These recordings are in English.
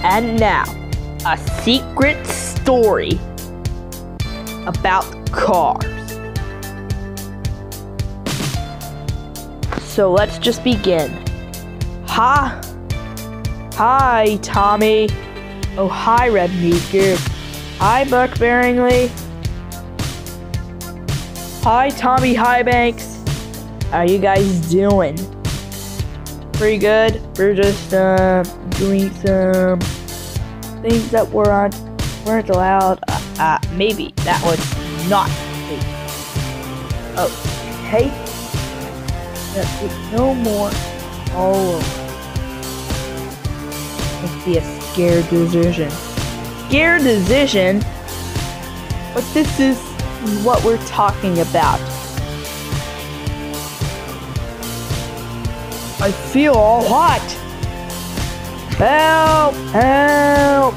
And now, a secret story about cars. So let's just begin. Hi, Tommy. Oh, hi, Red Meeker. Hi, Buck Bearingley. Hi, Tommy Highbanks. How you guys doing? Pretty good. We're just doing some things that weren't allowed. Maybe that was not safe. Okay. No more. Oh, must be a scared decision. Scared decision? But this is what we're talking about. I feel all hot. Help! Help!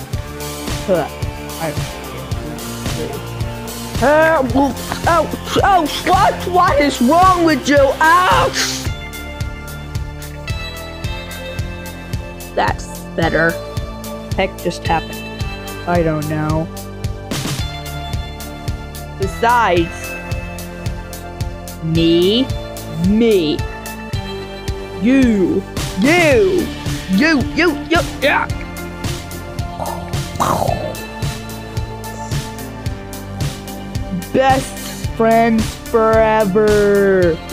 Help! Oh! What is wrong with you? Ouch! That's better. Heck just happened? I don't know. Besides, me, you, yeah. Best friends forever.